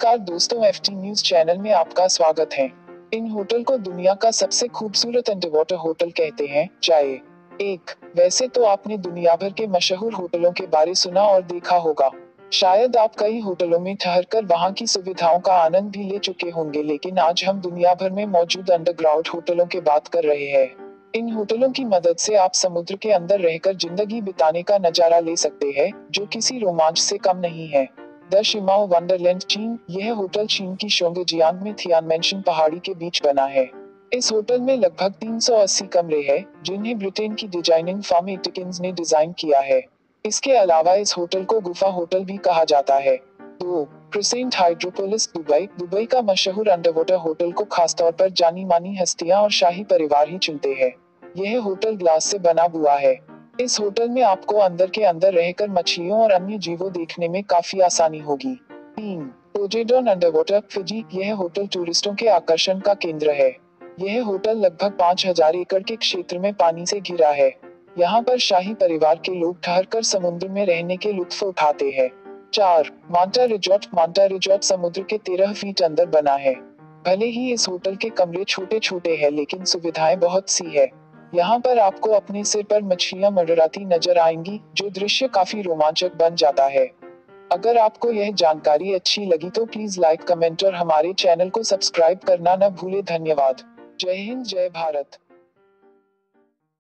नमस्कार दोस्तों, FT news channel में आपका स्वागत है। इन होटल को दुनिया का सबसे खूबसूरत अंडरवाटर होटल कहते हैं। चाय एक। वैसे तो आपने दुनिया भर के मशहूर होटलों के बारे सुना और देखा होगा। शायद आप कई होटलों में ठहरकर वहां की सुविधाओं का आनंद भी ले चुके होंगे, लेकिन आज हम दुनिया भर में मौजूद अंडरग्राउंड होटलों के बात कर रहे हैं। इन होटलों की मदद से आप समुद्र के अंदर रहकर जिंदगी बिताने का नजारा ले सकते हैं, जो किसी रोमांच से कम नहीं है। द शिमाओ वंडरलैंड चीन। यह होटल चीन की शोंगजियांग में थियानमेनशन पहाड़ी के बीच बना है। इस होटल में लगभग 380 कमरे हैं, जिन्हें ब्रिटेन की डिजाइनिंग फर्म एटिकिंस ने डिजाइन किया है। इसके अलावा इस होटल को गुफा होटल भी कहा जाता है। 2। Crescent हाइड्रोपोलिस Dubai. दुबई का मशहूर अंडरवाटर होटल को खासतौर पर जानी मानी हस्तियां और शाही परिवार ही चुनते हैं। यह होटल ग्लास से बना हुआ है। इस होटल में आपको अंदर के अंदर रहकर मछलियों और अन्य जीवों देखने में काफी आसानी होगी। 3। Poseidon underwater Fiji. यह होटल टूरिस्टों के आकर्षण का केंद्र है। यह होटल लगभग 5000 एकड़ के क्षेत्र में पानी से घिरा है। यहाँ पर शाही परिवार के लोग ठहरकर समुद्र में रहने के लुत्फ उठाते हैं। 4। मांटा रिजॉर्ट। मांटा रिजॉर्ट समुद्र के 13 फीट अंदर बना है। भले ही इस होटल के कमरे छोटे छोटे हैं, लेकिन सुविधाएं बहुत सी है। यहाँ पर आपको अपने सिर पर मछलियां मंडराती नजर आएंगी, जो दृश्य काफी रोमांचक बन जाता है। अगर आपको यह जानकारी अच्छी लगी तो प्लीज लाइक, कमेंट और हमारे चैनल को सब्सक्राइब करना न भूले। धन्यवाद। जय हिंद, जय भारत।